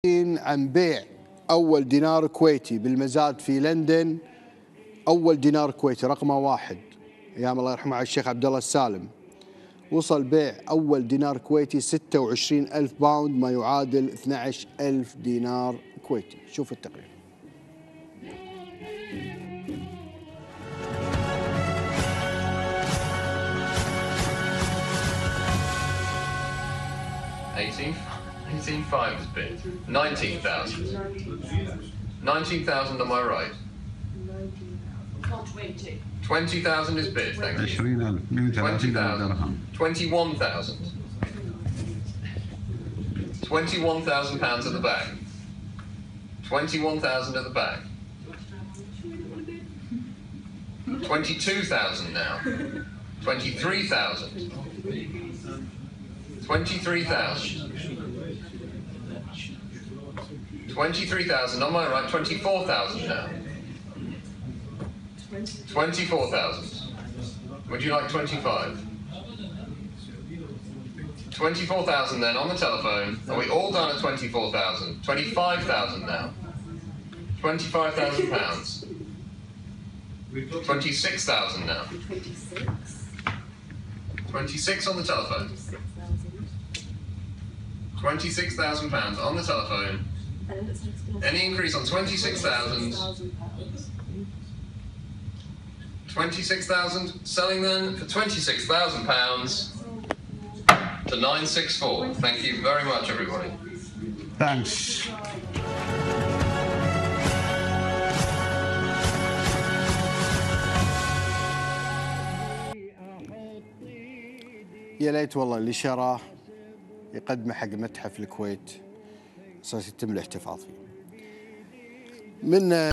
عن بيع أول دينار كويتي بالمزاد في لندن. أول دينار كويتي رقمه 1 أيام الله يرحمه على الشيخ عبد الله السالم. وصل بيع أول دينار كويتي 26,000 باوند، ما يعادل 12,000 دينار كويتي. شوف التقرير. $18,500 is bid. 19,000. 19,000, am I right? 20,000 is bid, thank you. 20,000. 21,000. £21,000 at the back. 21,000 at the back. 22,000 now. 23,000. 23,000. 23,000, on my right, 24,000 now. 24,000. Would you like 25? 24,000 then on the telephone. Are we all done at 24,000? 25,000 now. 25,000 pounds. 26,000 now. 26 on the telephone. 26,000 pounds on the telephone. Any increase on 26,000? 26,000. Selling then for 26,000 pounds to 964. Thank you very much, everybody. Thanks. يا ليت والله اللي شراه يقدمه حق متحف الكويت اساس يتم الاحتفاظ فيه. من